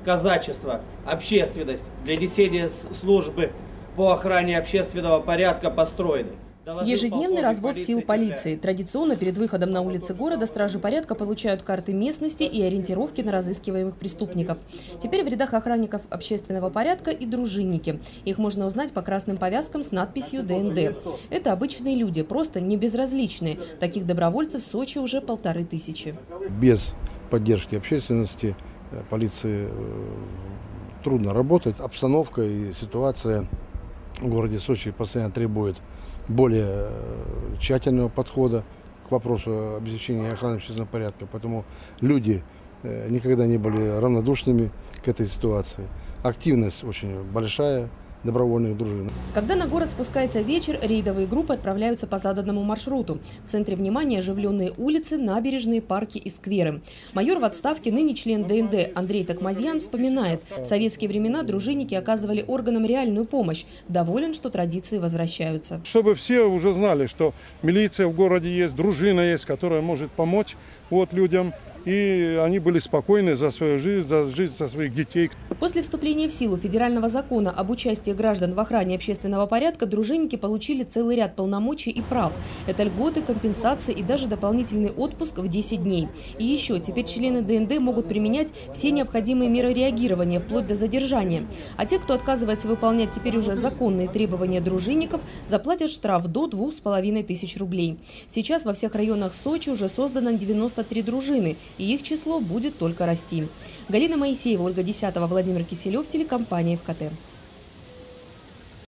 казачество, общественность для несения службы по охране общественного порядка построены. Ежедневный развод сил полиции. Традиционно перед выходом на улицы города стражи порядка получают карты местности и ориентировки на разыскиваемых преступников. Теперь в рядах охранников общественного порядка и дружинники. Их можно узнать по красным повязкам с надписью ДНД. Это обычные люди, просто не безразличные. Таких добровольцев в Сочи уже 1500. Без поддержки общественности полиции трудно работать. Обстановка и ситуация в городе Сочи постоянно требует более тщательного подхода к вопросу обеспечения и охраны общественного порядка. Поэтому люди никогда не были равнодушными к этой ситуации. Активность очень большая добровольных дружин. Когда на город спускается вечер, рейдовые группы отправляются по заданному маршруту. В центре внимания оживленные улицы, набережные, парки и скверы. Майор в отставке, ныне член ДНД Андрей Токмазьян вспоминает, в советские времена дружинники оказывали органам реальную помощь. Доволен, что традиции возвращаются. Чтобы все уже знали, что милиция в городе есть, дружина есть, которая может помочь людям. И они были спокойны за свою жизнь, за жизнь своих детей. После вступления в силу федерального закона об участии граждан в охране общественного порядка дружинники получили целый ряд полномочий и прав. Это льготы, компенсации и даже дополнительный отпуск в 10 дней. И еще теперь члены ДНД могут применять все необходимые меры реагирования, вплоть до задержания. А те, кто отказывается выполнять теперь уже законные требования дружинников, заплатят штраф до 2500 рублей. Сейчас во всех районах Сочи уже создано 93 дружины. И их число будет только расти. Галина Моисеева, Ольга Десятова, Владимир Киселев, телекомпания ФКТ.